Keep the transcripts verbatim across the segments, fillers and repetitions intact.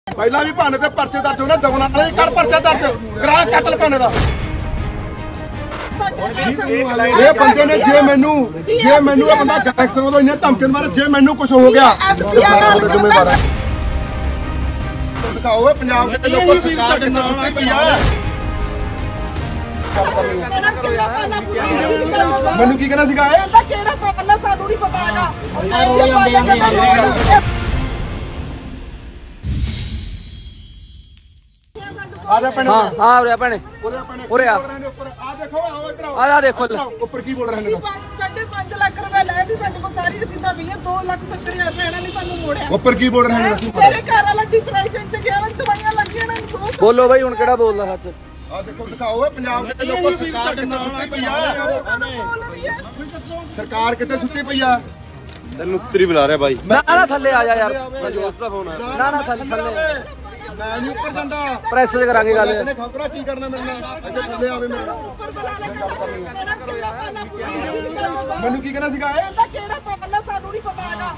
ਪਹਿਲਾਂ ਵੀ ਭਾਨੇ ਤੇ ਪਰਚੇ ਦਰਜ ਹੋਣੇ ਦਵਨ ਵਾਲੇ ਕਰ ਪਰਚਾ ਦਰਜ ਕਰਾ ਕਤਲ ਭਾਨੇ ਦਾ। ਇਹ ਬੰਦੇ ਨੇ ਜੇ ਮੈਨੂੰ ਜੇ ਮੈਨੂੰ ਇਹ ਬੰਦਾ ਗੈਂਗਸਟਰ ਵੱਲੋਂ ਇੰਨੇ ਧਮਕੇ ਮਾਰੇ ਜੇ ਮੈਨੂੰ ਕੁਝ ਹੋ ਗਿਆ ਜ਼ਿੰਮੇਵਾਰ ਹੈ। ਦਿਖਾਓ ਪੰਜਾਬ ਦੇ ਲੋਕੋ ਸਰਕਾਰ ਕਿੰਨਾ ਸੁੱਤੀ ਪਈ ਆ। ਮੈਨੂੰ ਕੀ ਕਹਿਣਾ ਸੀਗਾ ਇਹ ਕਿਹੜਾ ਪਹਿਲਾਂ ਸਾਨੂੰ ਨਹੀਂ ਪਤਾ ਹੈਗਾ। ਆ ਜਾ ਭੈਣੇ ਹਾਂ ਆ ਰਿਹਾ ਭੈਣੇ ਉਰੇ ਆ ਆ ਦੇਖੋ ਆਓ ਇੱਧਰ ਆ ਆ ਦੇਖੋ ਉੱਪਰ ਕੀ ਬੋਲ ਰਹੇ ਨੇ। ਸਾਢੇ ਪੰਜ ਲੱਖ ਰੁਪਏ ਲਏ ਸੀ ਸਾਡੇ ਕੋਲ ਸਾਰੀ ਰਸੀਦਾਂ ਪਈਆਂ ਦੋ ਲੱਖ ਸੱਤਰ ਹਜ਼ਾਰ ਰੁਪਏ ਇਹਨਾਂ ਨੇ ਸਾਨੂੰ ਮੋੜਿਆ। ਉੱਪਰ ਕੀ ਬੋਲ ਰਹੇ ਨੇ। ਮੇਰੇ ਘਰ ਵਾਲਾ ਡਿਪਰੈਸ਼ਨ ਚ ਗਿਆ ਵਾ ਦਵਾਈਆਂ ਲੱਗੀਆਂ ਨੇ ਦੋ। ਬੋਲੋ ਬਾਈ ਹੁਣ ਕਿਹੜਾ ਬੋਲਦਾ ਸੱਚ। ਆ ਦੇਖੋ ਦਿਖਾਓ ਇਹ ਪੰਜਾਬ ਦੇ ਲੋਕੋ ਸਰਕਾਰ ਕਿੱਥੇ ਸੁੱਤੀ ਪਈ ਆ। ਸਰਕਾਰ ਕਿੱਥੇ ਸੁੱਤੀ ਪਈ ਆ। ਤੈਨੂੰ ਉੱਤਰੀ ਬੁਲਾ ਰਿਹਾ ਬਾਈ। ਨਾ ਨਾ ਥੱਲੇ ਆ ਜਾ ਯਾਰ ਦਾ ਫੋਨ ਆ। ਨਾ ਨਾ ਥੱਲੇ ਥੱਲੇ ਮੈਂ ਨਹੀਂ ਉੱਪਰ ਜਾਂਦਾ ਪ੍ਰੈਸ 'ਚ ਕਰਾਂਗੇ ਗੱਲ। ਇਹਨੇ ਖਬਰਾਂ ਕੀ ਕਰਨਾ ਮੇਰੇ ਨਾਲ ਅੱਗੇ ਥੱਲੇ ਆਵੇ ਮੇਰੇ ਨਾਲ। ਮੈਨੂੰ ਕੀ ਕਹਿਣਾ ਸੀਗਾ ਇਹ ਕਿਹੜਾ ਪਹਿਲਾਂ ਸਾਨੂੰ ਨਹੀਂ ਪਤਾ ਹੈਗਾ।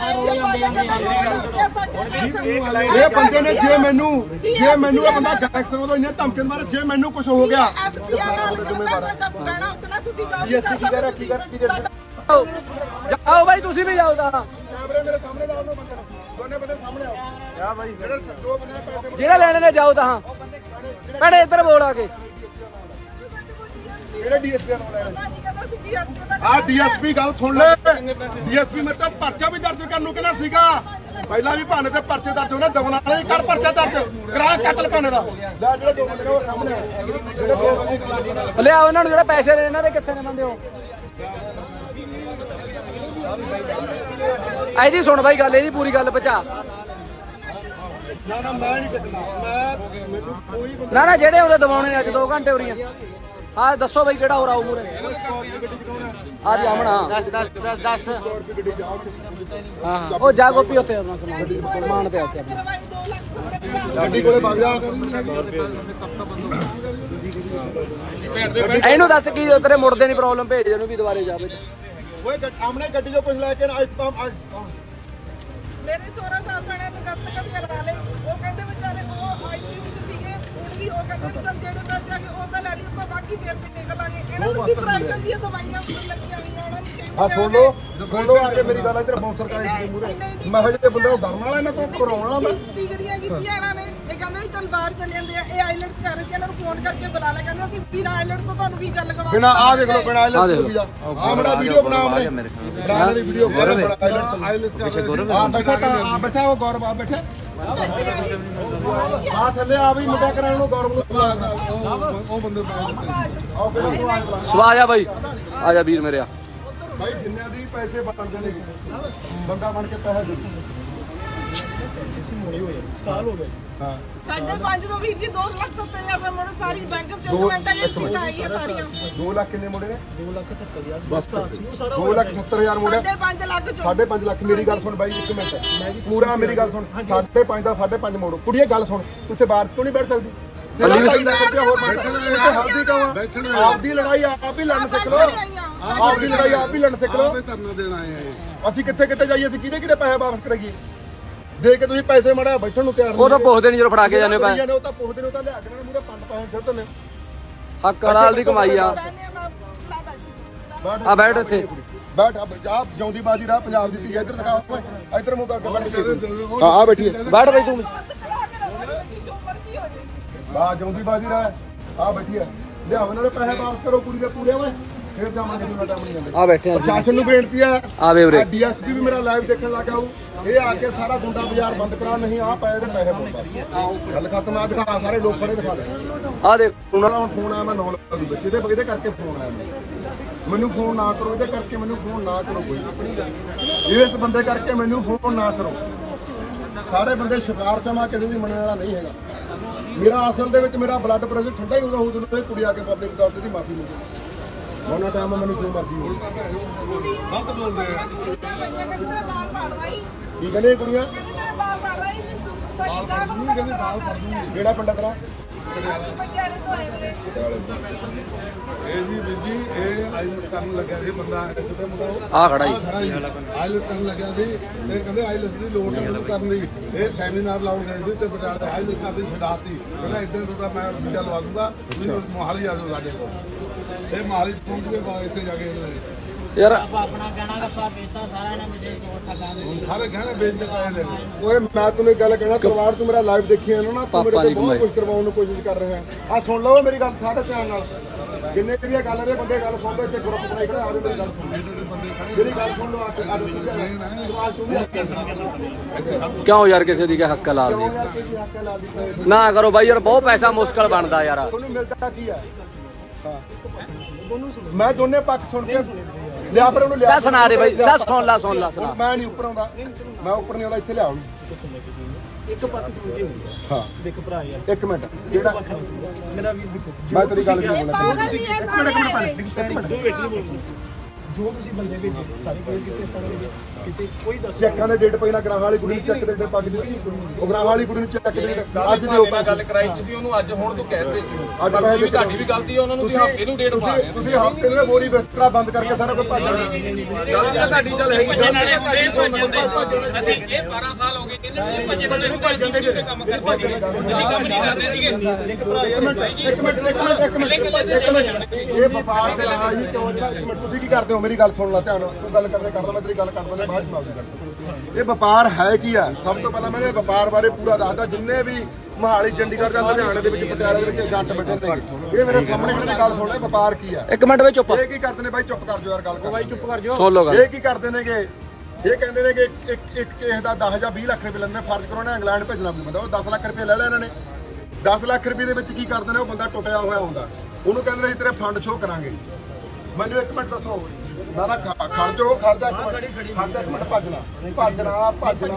ਇਹ ਬੰਦੇ ਨੇ ਜੇ ਮੈਨੂੰ ਜੇ ਮੈਨੂੰ ਇਹ ਬੰਦਾ ਗੈਂਗਸਟਰ ਵੱਲੋਂ ਇੰਨੇ ਧਮਕੇ ਮਾਰੇ ਜੇ ਮੈਨੂੰ ਕੁਝ ਹੋ ਗਿਆ ਜ਼ਿੰਮੇਵਾਰ ਹੈ। ਡੀਐਸਪੀ ਕੀ ਕਹਿ ਰਿਹਾ ਕੀ ਕਰ ਕੀ ਕਰ ਜਾਓ ਬਾਈ ਤੁਸੀਂ ਵੀ ਜਾਓ ਤਾਂ ਕੈਮਰੇ ਮੇਰੇ ਸਾਹਮਣੇ ਲਾਓ ਨਾ ਬੰਦੇ ਦੋਨੇ ਬੰਦੇ ਸਾਹਮਣੇ ਆਓ। ਆ ਬਾਈ ਜਿਹੜੇ ਦੋ ਬੰਦੇ ਪੈਸੇ ਜਿਹੜਾ ਲੈਣੇ ਨੇ ਜਾਓ ਤਾਂ ਭੈਣੇ ਇੱਧਰ ਬੋਲ ਆ ਕੇ। ਕਿਹੜੇ ਡੀਐਸਪੀ ਨਾਲ ਲੈ ਆ ਡੀਐਸਪੀ ਗੱਲ ਸੁਣ ਲੈ। ਡੀਐਸਪੀ ਮੇਰੇ ਤੋਂ ਪਰਚਾ ਵੀ ਦਰਜ ਕਰਨ ਨੂੰ ਕਹਿੰਦਾ ਸੀਗਾ। ਪਹਿਲਾਂ ਵੀ ਭਾਨੇ ਤੇ ਪਰਚੇ ਦਰਜ ਹੋਣੇ ਦਵਨ ਵਾਲੇ ਕਰ ਪਰਚਾ ਦਰਜ ਕਰਾ ਕਤਲ ਭਾਨੇ ਦਾ। ਲੈ ਜਿਹੜੇ ਦੋ ਬੰਦੇ ਨੇ ਉਹ ਸਾਹਮਣੇ ਆ। ਲਿਆ ਉਹਨਾਂ ਨੂੰ ਜਿਹੜੇ ਪੈਸੇ ਨੇ ਇਹਨਾਂ ਦੇ ਕਿੱਥੇ ਨੇ ਬੰਦੇ ਉਹ। ਇਹਦੀ ਸੁਣ ਬਾਈ ਗੱਲ ਇਹਦੀ ਪੂਰੀ ਗੱਲ ਪਹੁੰਚਾ। ਨਾ ਨਾ ਮੈਂ ਨਹੀਂ ਕੱਟਣਾ ਮੈਂ ਮੈਨੂੰ ਕੋਈ ਬੰਦਾ ਨਾ ਨਾ ਜਿਹੜੇ ਉਹਦੇ ਦਵਾਉਣੇ ਨੇ ਅੱਜ ਦੋ ਘੰਟੇ ਉਰੀਆਂ। ਹਾਂ ਦੱਸੋ ਬਾਈ ਕਿਹੜਾ ਹੋ ਰਾਉ ਮੂਰੇ ਆ ਜੀ ਆਮਣਾ ਦਸ ਦਸ ਦਸ ਗੱਡੀ ਜਾਓ। ਹਾਂ ਉਹ ਜਾ ਗੋਪੀ ਉੱਥੇ ਉਹਨਾਂ ਸਮਾਨ ਮਾਨ ਤੇ ਆ ਕੇ ਗੱਡੀ ਕੋਲੇ ਵਗ ਜਾ। ਇਹਨੂੰ ਦੱਸ ਕੀ ਤੇਰੇ ਮੁੜਦੇ ਨਹੀਂ ਪ੍ਰੋਬਲਮ ਭੇਜ ਇਹਨੂੰ ਵੀ ਦੁਬਾਰੇ ਜਾਵੇ। ਓਏ ਸਾਹਮਣੇ ਗੱਡੀ ਜੋ ਕੁਝ ਲੈ ਕੇ ਅੱਜ ਤਾਂ ਮੇਰੇ ਸੋਹਰਾ ਸਾਹਿਬ ਜਾਣੇ ਤੇ ਦਸਤਖਤ ਕਰਵਾ ਲਏ। ਉਹ ਕਹਿੰਦੇ ਵਿਚਾਰੇ ਉਹ ਆਈਸੀਯੂ ਚ ਸੀਗੇ ਹੁਣ ਵੀ ਉਹ ਕਹਿੰਦੇ ਚੱਲ ਜਿਹੜੇ ਪੈਸੇ ਆ ਗਏ ਉਹ ਤਾਂ ਲੈ ਲਈ ਆਪਾਂ ਬਾਕੀ ਫੇਰ ਵੀ ਨਿਕਲਾਂਗੇ। ਇਹਨਾਂ ਨੂੰ ਡਿਪਰੈਸ਼ਨ ਦੀਆਂ ਦਵਾਈਆਂ ਲੱਗੀਆਂ ਹੋਈਆਂ ਉਹਨਾਂ ਨੂੰ। ਆ ਸੁਣ ਲਓ ਸੁਣ ਲਓ ਆ ਕੇ ਮੇਰੀ ਗੱਲ ਇੱਧਰ ਬਾਉਂਸਰ ਕਾ ਇਸ ਦੇ ਮੂਰੇ ਮੈਂ ਹਜੇ ਤੇ ਬੰਦਾ ਡਰਨ ਵਾਲਾ ਇਹਨਾਂ ਤੋਂ ਕਰਾਉਣ ਵਾਲਾ ਮੈਂ ਡਿਗਰੀਆਂ ਕੀਤੀਆਂ ਇਹਨਾਂ ਨੇ। ਇਹ ਕਹਿੰਦੇ ਚੱਲ ਬਾਹਰ ਚੱਲ ਜਾਂਦੇ ਆ। ਇਹ ਆਈਲੈਂਡਸ ਕਰ ਰਹੇ ਸੀ ਇਹਨਾਂ ਨੂੰ ਫੋਨ ਕਰਕੇ ਬੁਲਾ ਲਿਆ ਕਹਿੰਦੇ ਅਸੀਂ ਬਿਨਾਂ ਆਈਲੈਂਡਸ ਤੋਂ ਤੁਹਾਨੂੰ ਵੀਜ਼ਾ ਲਗਵਾ ਬਿਨਾ ਆ ਦੇਖ ਲਓ ਬਿਨਾ ਆਈਲੈਂਡਸ ਤੋਂ ਵੀਜ਼ਾ ਆ ਬੜਾ ਵੀਡੀਓ ਬਣਾ ਆਪਣੇ ਬਣਾ ਦੀ ਵੀਡੀਓ ਕਰ ਬੜਾ ਆਈਲੈਂਡਸ ਆਈਲੈਂਡਸ ਆ ਬੈਠਾ ਤਾਂ ਆ ਬੈਠਾ ਉਹ ਗੌਰਵ ਆ ਬੈਠਾ ਆ ਥੱਲੇ ਆ ਵੀ ਮੁੰਡਾ ਕਰਾਉਣ ਨੂੰ ਗੌਰਵ ਨੂੰ ਉਹ ਬੰਦੇ ਆਓ ਪਹਿਲਾਂ ਸਵਾ ਜਾ ਬਾਈ ਆ ਜਾ ਵੀਰ ਮੇਰੇ ਆ ਭਾਈ ਜਿੰਨਿਆਂ ਦੀ ਪੈਸੇ ਬਣਦੇ ਨੇ ਬੰਦਾ ਬਣ ਕੇ ਪੈਸੇ ਦੇ ਸਾਲ ਹੋ ਗਏ। ਹਾਂ ਸਾਢੇ ਪੰਜ ਤੋਂ ਵੀਰ ਜੀ ਦੋ ਲੱਖ ਸੱਤਰ ਹਜ਼ਾਰ ਰੁਪਏ ਮੋੜੇ ਸਾਰੀ ਬੈਂਕ ਸਟੇਟਮੈਂਟਾਂ ਇਹ ਸੀਟਾਂ ਆਈਆਂ ਸਾਰੀਆਂ। ਦੋ ਲੱਖ ਕਿੰਨੇ ਮੋੜੇ ਨੇ ਦੋ ਲੱਖ ਅਠੱਤਰ ਹਜ਼ਾਰ ਬਸ ਦੋ ਲੱਖ ਅਠੱਤਰ ਹਜ਼ਾਰ ਮੋੜੇ ਸਾਢੇ ਪੰਜ ਲੱਖ ਚੋਂ ਸਾਢੇ ਪੰਜ ਲੱਖ ਮੇਰੀ ਗੱਲ ਸੁਣ ਬਾਈ ਇੱਕ ਮਿੰਟ ਪੂਰਾ ਮੇਰੀ ਗੱਲ ਸੁਣ ਸਾਢੇ ਪੰਜ ਦਾ ਸਾਢੇ ਪੰਜ ਮੋੜੋ ਕੁੜੀਏ ਗੱਲ ਸੁਣ ਤੂੰ ਇੱਥੇ ਬਾਹਰ ਤੋਂ ਨਹੀਂ ਬੈਠ ਸਕਦੀ। ਆਪਦੀ ਲੜਾਈ ਆਪ ਹੀ ਲੜਨ ਸਿੱਖ ਲੋ। ਆਪਦੀ ਲੜਾਈ ਆਪ ਹੀ ਲੜਨ ਸਿੱਖ ਲੋ। ਅਸੀਂ ਕਿੱਥੇ ਕਿੱਥੇ ਜਾਈਏ ਅਸੀਂ ਕਿਹਦੇ ਕਿਹਦੇ ਪੈਸੇ ਵਾਪਸ ਕਰਾਈਏ ਦੇ ਕੇ ਤੁਸੀਂ ਪੈਸੇ ਮੜਾ ਬੈਠਣ ਨੂੰ ਤਿਆਰ ਉਹ ਤਾਂ ਪੁੱਛਦੇ ਨਹੀਂ ਜਦੋਂ ਫੜਾ ਕੇ ਜਾਂਦੇ ਪੈ ਉਹ ਤਾਂ ਪੁੱਛਦੇ ਨੇ ਉਹ ਤਾਂ ਲਿਆ ਕੇ ਉਹਨਾਂ ਮੂਰੇ ਪੰਜ ਪੈਸੇ ਛੱਡ ਦਿੰਦੇ ਹੱਕ ਹਲਾਲ ਦੀ ਕਮਾਈ ਆ। ਆ ਬੈਠ ਇੱਥੇ ਬੈਠ ਆ ਜਿਉਂਦੀ ਬਾਜੀ ਰਾਹ ਪੰਜਾਬ ਦੀ ਧੀ ਇੱਧਰ ਦਿਖਾ ਓਏ ਇੱਧਰ ਮੂੰਹ ਕਰਕੇ ਬੈਠ ਆ ਬੈਠੀ ਬੈਠ ਬਈ ਤੂੰ ਆ ਜਿਉਂਦੀ ਬਾਜੀ ਰਾਹ ਆ ਬੈਠੀ ਆ ਲਿਆਓ ਇਹਨਾਂ ਦੇ ਪੈਸੇ ਵਾਪਸ ਕਰੋ ਕੁੜੀ ਦੇ ਪੂਰੇ ਓਏ ਫੇਰ ਜਾਵਾਂਗੇ ਜਿੰਨਾ ਟਾਈਮ ਨਹੀਂ ਜਾਂਦੇ। ਆ ਬੈਠੇ ਆ ਪ੍ਰਸ਼ਾਸਨ ਨੂੰ ਬੇਨਤੀ ਆ ਆਵੇ ਉਰੇ ਡੀਐਸਪੀ ਵੀ ਮੇਰਾ ਲਾਈਵ ਦੇਖਣ ਲੱਗ ਗਿਆ ਇਹ ਆ ਕੇ ਸਾਰਾ ਗੁੰਡਾ ਬਾਜ਼ਾਰ ਬੰਦ ਕਰਾ ਨਹੀਂ ਆ ਪਏ ਤੇ ਪੈਸੇ ਪਾਉਂਦਾ ਗੱਲ ਖਤਮ ਆ ਦਿਖਾ ਸਾਰੇ ਲੋਕ ਖੜੇ ਦਿਖਾ ਦੇ ਆ ਦੇਖ ਉਹਨਾਂ ਦਾ ਫੋਨ ਆਇਆ ਮੈਂ ਨੌ ਲੱਖ ਦੀ ਬੱਚੇ ਦੇ ਇਹਦੇ ਕਰਕੇ ਫੋਨ ਆਇਆ ਮੈਨੂੰ ਫੋਨ ਨਾ ਕਰੋ ਇਹਦੇ ਕਰਕੇ ਮੈਨੂੰ ਫੋਨ ਨਾ ਕਰੋ ਕੋਈ ਇਸ ਬੰਦੇ ਕਰਕੇ ਮੈਨੂੰ ਫੋਨ ਨਾ ਕਰੋ। ਸਾਰੇ ਬੰਦੇ ਸ਼ਿਕਾਰ ਸਮਾਂ ਕਿਸੇ ਦੀ ਮੰਨਣ ਵਾਲਾ ਨਹੀਂ ਹੈਗਾ। ਮੇਰਾ ਅਸਲ ਦੇ ਵਿੱਚ ਮੇਰਾ ਬਲੱਡ ਪ੍ਰੈਸ਼ਰ ਠੰਡਾ ਹੀ ਉਦੋਂ ਹੋ ਜਦੋਂ ਇਹ ਕੁੜੀ ਆ ਕੇ ਪਬਲਿਕ ਤੌਰ ਤੇ ਮਾਫੀ ਮੰਗੀ ਉਹਨਾਂ ਟਾਈਮ ਮੈਨੂੰ ਕੋਈ ਮਰਜ਼ੀ ਹੋਈ ਗਲਤ ਬੋਲਦੇ ਆ ਕੀ ਕਹਿੰਦੇ ਕੁੜੀਆਂ ਕਿਹੜਾ ਪਿੰਡ ਤੇਰਾ ਅਸੀਂ ਪਟਿਆਲੇ ਤੋਂ ਆਏ ਵੀਰੇ। ਇਹ ਜੀ ਵੀਰ ਜੀ ਇਹ ਆਈਲੈਟਸ ਕਰਨ ਲੱਗਿਆ ਸੀ ਬੰਦਾ ਕਿਤੇ ਮੁੰਡਾ ਆ ਖੜਾ ਜੀ ਆਈਲੈਟਸ ਕਰਨ ਲੱਗਿਆ ਸੀ ਤੇ ਕਹਿੰਦੇ ਆਈਲੈਟਸ ਦੀ ਲੋੜ ਨਹੀਂ ਮੈਨੂੰ ਕਰਨ ਦੀ ਇਹ ਸੈਮੀਨਾਰ ਲਾਉਣ ਗਏ ਸੀ ਤੇ ਪਟਿਆਲੇ ਆਈਲੈਟਸ ਕਰਦੀ ਛਡਾਤੀ ਕਹਿੰਦਾ ਇਦਾਂ ਤੋਂ ਮੈਂ ਵੀਜ਼ਾ ਲਵਾ ਦੂੰਗਾ ਤੁਸੀਂ ਮੋਹਾਲੀ ਆ ਜਾਓ ਸਾਡੇ ਕੋਲ ਇਹ ਮੋਹਾਲੀ ਪਹੁੰਚ ਕੇ ਬਾਅਦ ਇੱਥੇ ਜਾ ਕੇ ਯਾਰ ਆਪਣਾ ਗਹਿਣਾ ਗੱਪਾ ਵੇਚਤਾ ਸਾਰਾ ਇਹਨਾਂ ਵਿੱਚ ਠੱਗਾਂ ਦੇ ਸਾਰੇ ਗਹਿਣੇ ਵੇਚ ਕੇ ਪਾਏ ਦੇ ਓਏ ਮੈਂ ਤੈਨੂੰ ਇੱਕ ਗੱਲ ਕਹਿਣਾ ਤਲਵਾਰ ਤੂੰ ਮੇਰਾ ਲਾਈਵ ਦੇਖੀ ਨਾ ਨਾ ਤੂੰ ਮੇਰੇ ਤੇ ਬਹੁਤ ਕੁਝ ਕਰਵਾਉਣ ਨੂੰ ਕੋਸ਼ਿਸ਼ ਕਰ ਰਿਹਾ ਆ ਸੁਣ ਲਓ ਮੇਰੀ ਗੱਲ ਸਾਰੇ ਧਿਆਨ ਨਾਲ ਜਿੰਨੇ ਵੀ ਇਹ ਗੱਲ ਰਹੇ ਬੰਦੇ ਗੱਲ ਸੁਣਦੇ ਇੱਥੇ ਗਰੁੱਪ ਬਣਾਈ ਖੜੇ ਆ ਜਾਓ ਮੇਰੀ ਗੱਲ ਸੁਣ ਮੇਰੀ ਗੱਲ ਸੁਣ ਲਓ ਆ ਕੇ ਆ ਜਾਓ ਸਵਾਲ ਤੂੰ ਵੀ ਕਿਉਂ ਯਾਰ ਕਿਸੇ ਦੀ ਕਿ ਹੱਕ ਲਾਲ ਦੀ ਯਾਰ ਕਿਸੇ ਹੱਕ ਲਾ ਦੀ ਨਾ ਕਰੋ ਬਾਈ ਯਾਰ ਬਹੁਤ ਪੈਸਾ ਮੁਸ਼ਕਲ ਬਣਦਾ ਯਾਰ ਤੁਹਾਨੂੰ ਮਿਲਦਾ ਕੀ ਹੈ ਹਾਂ ਮੈਂ ਦੋਨੇ ਪੱਖ ਸੁਣ ਕੇ ਲਿਆ ਪਰ ਉਹਨੂੰ ਲਿਆ ਚੱਲ ਸੁਣਾ ਦੇ ਬਾਈ ਚੱਲ ਸੁਣ ਲਾ ਸੁਣ ਲਾ ਸੁਣਾ ਮੈਂ ਨਹੀਂ ਉੱਪਰ ਆਉਂਦਾ ਮੈਂ ਉੱਪਰ ਨਹੀਂ ਆਉਂਦਾ ਇੱਥੇ ਲਿਆਉਂ ਇੱਕ ਪੱਖ ਸੁਣ ਕੇ ਹਾਂ ਦੇਖ ਭਰਾ ਯਾਰ ਇੱਕ ਮਿੰਟ ਜਿਹੜਾ ਮੇਰਾ ਵੀ ਦੇਖੋ ਮੈਂ ਤੇਰੀ ਗੱਲ ਨਹੀਂ ਬੋਲਣਾ ਪਾਗਲ ਨਹੀਂ ਹੈ ਸਾਰੇ ਆਏ। ਜੋ ਤੁਸੀਂ ਬੰਦੇ ਭੇਜੇ ਸਾਰੇ ਕੋਈ ਕਿਤੇ ਪੜੋਗੇ ਕਿਤੇ ਕੋਈ ਦੱਸ ਚੈੱਕਾਂ ਦੇ ਡੇਟ ਪਈ ਨਾ ਗਰਾਹਾਂ ਵਾਲੀ ਕੁੜੀ ਨੂੰ ਚੈੱਕ ਦੇ ਡੇਟ ਪਾ ਕੇ ਦਿੱਤੀ ਉਹ ਗਰਾਹਾਂ ਵਾਲੀ ਕੁੜੀ ਨੂੰ ਚੈੱਕ ਦੇ ਡੇਟ ਅੱਜ ਦਿਓ ਪੈਸੇ ਗੱਲ ਕਰਾਈ ਤੁਸੀਂ ਉਹਨੂੰ ਅੱਜ ਹੁਣ ਤੋਂ ਕਹਿ ਦਿੱਤੇ ਅੱਜ ਪੈਸੇ ਦੇ ਤੁਹਾਡੀ ਵੀ ਗਲਤੀ ਹੈ ਉਹਨਾਂ ਨੂੰ ਤੁਸੀਂ ਹਫ਼ਤੇ ਨੂੰ ਡੇਟ ਪਾ ਰਹੇ ਹੋ ਤੁਸੀਂ ਹਫ਼ਤੇ ਨੂੰ ਬੋਰੀ ਬਿਸਤਰਾ ਬੰਦ ਕਰਕੇ ਸਾਰਾ ਕੁਝ ਭੱਜ ਜਾਣਾ ਗੱਲ ਤਾਂ ਤੁਹਾਡੀ ਚੱਲ ਹੈਗੀ ਨਾਲੇ ਇਹ ਭੱਜਦੇ ਇਹ ਬਾਰਾਂ ਸਾਲ ਹੋ ਗਏ ਕਹਿੰਦੇ ਭੱਜਦੇ ਨੂੰ ਭੱਜਦੇ ਦੇ ਕੰਮ ਕਰਦੇ ਨਹੀਂ ਕੰਮ ਨਹੀਂ ਕਰਦੇ ਸੀਗੇ ਇੱਕ ਮਿੰਟ ਇੱਕ ਮਿੰਟ ਇੱਕ ਮਿੰਟ ਇੱਕ ਮਿੰਟ ਇੱਕ ਮਿੰਟ ਇਹ ਵਪਾਰ ਦੇ ਨਾਲ ਹੀ ਕਿਉਂ ਇੱਕ ਮਿੰਟ ਤੁਸੀਂ ਕੀ ਕਰਦੇ ਹੋ ਮੇਰੀ ਗੱਲ ਸੁਣ ਲੈ ਧਿਆਨ ਨਾਲ ਤੂੰ ਗੱਲ ਕਰਦੇ ਕਰਦਾ ਮੈਂ ਤੇਰੀ ਗੱਲ ਕਰਦਾ ਨੇ ਬਾਅਦ ਚ ਮਾਫੀ ਕਰ ਇਹ ਵਪਾਰ ਹੈ ਕੀ ਆ ਸਭ ਤੋਂ ਪਹਿਲਾਂ ਮੈਂ ਇਹ ਵਪਾਰ ਬਾਰੇ ਪੂਰਾ ਦੱਸਦਾ ਜਿੰਨੇ ਵੀ ਮੋਹਾਲੀ ਚੰਡੀਗੜ੍ਹ ਜਾਂ ਲੁਧਿਆਣੇ ਦੇ ਵਿੱਚ ਪਟਿਆਲੇ ਦੇ ਵਿੱਚ ਜੱਟ ਬੈਠੇ ਨੇ ਇਹ ਮੇਰੇ ਸਾਹਮਣੇ ਖੜੇ ਨੇ ਗੱਲ ਸੁਣ ਲੈ ਵਪਾਰ ਕੀ ਆ ਇੱਕ ਮਿੰਟ ਵਿੱਚ ਚੁੱਪ ਇਹ ਕੀ ਕਰਦੇ ਨੇ ਬਾਈ ਚੁੱਪ ਕਰ ਜਾਓ ਯਾਰ ਗੱਲ ਕਰ ਬਾਈ ਚੁੱਪ ਕਰ ਸੁਣ ਲਓ ਗੱਲ ਇਹ ਕੀ ਕਰਦੇ ਨੇਗੇ ਇਹ ਕਹਿੰਦੇ ਨੇ ਕਿ ਇੱਕ ਇੱਕ ਕੇਸ ਦਾ ਦਸ ਜਾਂ ਵੀਹ ਲੱਖ ਰੁਪਏ ਲੈਂਦੇ ਨੇ ਫਰਜ਼ ਕਰੋ ਨਾ ਇੰਗਲੈਂਡ ਭੇਜਣਾ ਵੀ ਬੰਦਾ ਉਹ ਦਸ ਲੱਖ ਰੁਪਏ ਲੈ ਲਿਆ ਇਹਨਾਂ ਨੇ ਦਸ ਲੱਖ ਰੁਪਏ ਦੇ ਵਿੱਚ ਕੀ ਕਰਦੇ ਨੇ ਉਹ ਬੰਦਾ ਟੁੱਟਿਆ ਹੋਇਆ ਹੁੰਦਾ ਉਹਨੂੰ ਕਹਿੰਦੇ ਨੇ ਅਸੀਂ ਤੇਰੇ ਫੰਡ ਸ਼ੋਅ ਕਰਾਂਗੇ ਮੈਨੂੰ ਇੱਕ ਮਿੰਟ ਦੱਸੋ ਨਾ ਨਾ ਖੜ ਜਾਓ ਖੜ ਜਾ ਇੱਕ ਮਿੰਟ ਖੜ ਜਾ ਇੱਕ ਮਿੰਟ ਭੱਜਣਾ ਭੱਜਣਾ ਭੱਜਣਾ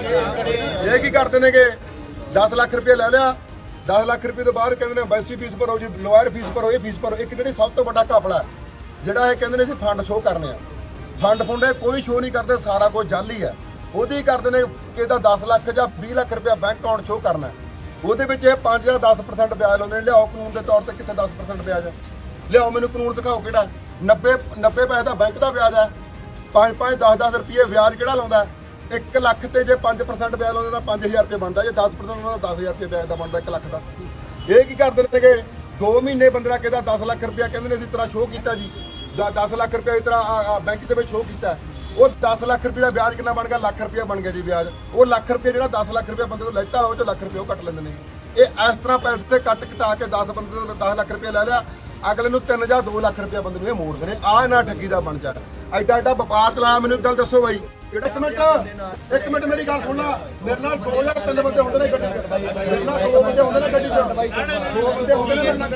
ਭੱਜਣਾ ਇਹ ਕੀ ਕਰਦੇ ਨੇਗੇ ਦਸ ਲੱਖ ਰੁਪਏ ਲੈ ਲਿਆ ਦਸ ਲੱਖ ਰੁਪਏ ਤੋਂ ਬਾਅਦ ਕਹਿੰਦੇ ਨੇ ਐਮਬੈਸੀ ਫੀਸ ਭਰੋ ਜੀ ਲੋਅਰ ਫੀਸ ਭਰੋ ਇਹ ਫੀਸ ਭਰੋ ਇੱਕ ਜਿਹੜੀ ਸਭ ਤੋਂ ਵੱਡਾ ਘਪਲਾ ਜਿਹੜਾ ਇਹ ਕਹਿੰਦੇ ਨੇ ਅਸੀਂ ਫੰਡ ਸ਼ੋਅ ਕਰਨੇ ਆ ਫੰਡ ਫੁੰਡੇ ਕੋਈ ਸ਼ੋਅ ਨਹੀਂ ਕਰਦੇ ਸਾਰਾ ਕੁਝ ਜਾਲੀ ਹੈ ਉਹਦੀ ਕਰਦੇ ਨੇ ਕਿ ਇਹਦਾ ਦਸ ਲੱਖ ਜਾਂ ਵੀਹ ਲੱਖ ਰੁਪਏ ਬੈਂਕ ਅਕਾਊਂਟ ਸ਼ੋਅ ਕਰਨਾ ਉਹਦੇ ਵਿੱਚ ਇਹ ਪੰਜ ਜਾਂ ਦਸ ਪਰਸੈਂਟ ਵਿਆਜ ਲਾਉਂਦੇ ਨੇ ਲਿਆਓ ਕਾਨੂੰਨ ਦੇ ਤੌਰ ਤੇ ਕਿੱਥੇ ਦਸ ਪਰਸੈਂਟ ਵਿਆਜ ਹੈ ਲਿਆਓ ਮੈਨੂੰ ਕਾਨੂੰਨ ਦਿਖਾਓ ਕਿਹੜਾ ਨੱਬੇ ਨੱਬੇ ਪੈਸੇ ਦਾ ਬੈਂਕ ਦਾ ਵਿਆਜ ਹੈ ਪੰਜ ਪੰਜ ਦਸ ਦਸ ਰੁਪਏ ਵਿਆਜ ਕਿਹੜਾ ਲਾਉਂਦਾ ਇੱਕ ਲੱਖ ਤੇ ਜੇ ਪੰਜ ਪਰਸੈਂਟ ਵਿਆਜ ਲਾਉਂਦੇ ਤਾਂ ਪੰਜ ਹਜ਼ਾਰ ਰੁਪਏ ਬਣਦਾ ਜੇ ਦਸ ਪਰਸੈਂਟ ਲਾਉਂਦਾ ਦਸ ਹਜ਼ਾਰ ਰੁਪਏ ਵਿਆਜ ਦਾ ਬਣਦਾ ਇੱਕ ਲੱਖ ਦਾ ਇਹ ਕੀ ਕਰਦੇ ਨੇਗੇ ਦੋ ਮਹੀਨੇ ਬੰਦੇ ਦਾ ਕਹਿੰਦਾ ਦਸ ਲੱਖ ਰੁਪਇਆ ਕਹਿੰਦੇ ਨੇ ਅਸੀਂ ਤਰ੍ਹਾਂ ਸ਼ੋਅ ਕੀਤਾ ਜੀ ਦਸ ਲੱਖ ਰੁਪਇਆ ਇਸ ਤਰ੍ਹਾਂ ਬੈਂਕ ਦੇ ਵਿੱਚ ਸ਼ੋਅ ਕੀਤਾ ਉਹ ਦਸ ਲੱਖ ਰੁਪਏ ਦਾ ਵਿਆਜ ਕਿੰਨਾ ਬਣ ਗਿਆ ਲੱਖ ਰੁਪਇਆ ਬਣ ਗਿਆ ਜੀ ਵਿਆਜ ਉਹ ਲੱਖ ਰੁਪਏ ਜਿਹੜਾ ਦਸ ਲੱਖ ਰੁਪਇਆ ਬੰਦੇ ਤੋਂ ਲੈਤਾ ਉਹ ਚ ਲੱਖ ਰੁਪਏ ਉਹ ਕੱਟ ਲੈਂਦੇ ਨੇ ਇਹ ਇਸ ਤਰ੍ਹਾਂ ਪੈਸੇ ਤੇ ਕੱਟ ਕਟਾ ਕੇ ਦਸ ਬੰਦੇ ਤੋਂ ਦਸ ਲੱਖ ਰੁਪਏ ਲੈ ਲਿਆ ਅਗਲੇ ਨੂੰ ਤਿੰਨ ਜਾਂ ਦੋ ਲੱਖ ਰੁਪਏ ਬੰਦੇ ਨੂੰ ਇਹ ਮੋੜਦੇ ਨੇ ਆਹ ਨਾ ਠੱਗੀ ਦਾ ਬਣ ਜਾ ਐਡਾ ਐਡਾ ਵਪਾਰ ਚਲਾਇਆ ਮੈਨੂੰ ਇੱਕ ਗੱਲ ਦੱਸੋ ਬਾਈ ਇੱਕ ਮਿੰਟ ਇੱਕ ਮਿੰਟ ਮੇਰੀ ਗੱਲ ਸੁਣ ਲਾ ਮੇਰੇ ਨਾਲ ਦੋ ਜਾਂ ਤਿੰਨ ਬੰਦੇ ਹੁੰਦੇ ਨੇ ਗੱਡੀ 'ਚ ਮੇਰੇ ਨਾਲ ਦੋ ਬੰਦੇ ਹੁੰਦੇ ਨੇ ਗੱਡੀ 'ਚ ਦੋ ਬੰਦੇ ਹੁੰਦੇ ਨੇ ਮੇਰੇ ਨਾਲ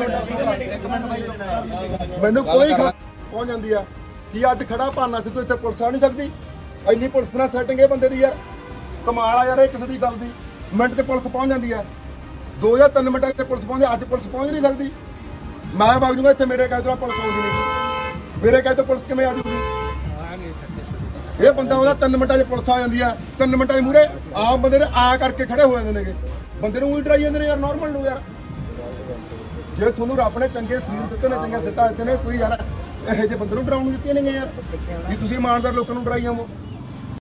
ਗੱਡੀ 'ਚ ਮੈਨੂੰ ਕੋਈ ਪਹੁੰਚ ਜਾਂਦੀ ਆ ਕੀ ਅੱਜ ਖੜਾ ਭਾਨਾ ਸੀ ਤੂੰ ਇੱਥੇ ਪੁਲਿਸ ਆ ਨਹੀਂ ਸਕਦੀ ਇੰਨੀ ਪੁਲਿਸ ਨਾਲ ਸੈਟਿੰਗ ਇਹ ਬੰਦੇ ਦੀ ਯਾਰ ਕਮਾਲ ਆ ਯਾਰ ਇਹ ਕਿਸੇ ਦੀ ਗੱਲ ਦੀ ਮਿੰਟ ਤੇ ਪੁਲਿਸ ਪਹੁੰਚ ਜਾਂਦੀ ਆ ਦੋ ਜਾਂ ਤਿੰਨ ਮਿੰਟਾਂ 'ਚ ਪੁਲਿਸ ਪਹੁੰਚਦੀ ਅੱਜ ਪੁਲਿਸ ਪਹੁੰਚ ਨਹੀਂ ਸਕਦੀ ਮੈਂ ਵਗ ਜੂਗਾ ਇੱਥੇ ਮੇਰੇ ਕਹਿ ਤੋਂ ਪੁਲਿਸ ਆਉਂਦੀ ਨਹੀਂ ਮੇਰੇ ਕਹਿ ਤੋਂ ਪੁਲਿਸ ਕਿਵੇਂ ਆ ਜੂਗੀ ਇਹ ਬੰਦਾ ਉਹਦਾ ਤਿੰਨ ਮਿੰਟਾਂ 'ਚ ਪੁਲਿਸ ਆ ਜਾਂਦੀ ਆ ਤਿੰਨ ਮਿੰਟਾਂ ਦੇ ਮੂਹਰੇ ਆਮ ਬੰਦੇ ਨੇ ਆ ਕਰਕੇ ਖੜੇ ਹੋ ਜਾਂਦੇ ਨੇਗੇ ਬੰਦੇ ਨੂੰ ਉਹੀ ਡਰਾਈ ਜਾਂਦੇ ਨੇ ਯਾਰ ਨਾਰਮਲ ਨੂੰ ਯਾਰ ਜੇ ਤੁਹਾਨੂੰ ਰੱਬ ਨੇ ਚੰਗੇ ਸਰੀਰ ਦਿੱਤੇ ਨੇ ਚੰਗੇ ਸਿੱਧਾ ਦਿੱਤੇ ਨੇ ਕੋਈ ਯਾਰ ਇਹੋ ਜਿਹੇ ਬੰਦੇ ਨੂੰ ਡਰਾਉਣ ਦਿੱਤੀਆਂ ਨੇ ਯਾਰ ਵੀ ਤੁਸੀਂ ਇਮਾਨਦਾਰ ਲੋਕਾਂ ਨੂੰ ਡਰਾਈ ਜਾਵੋ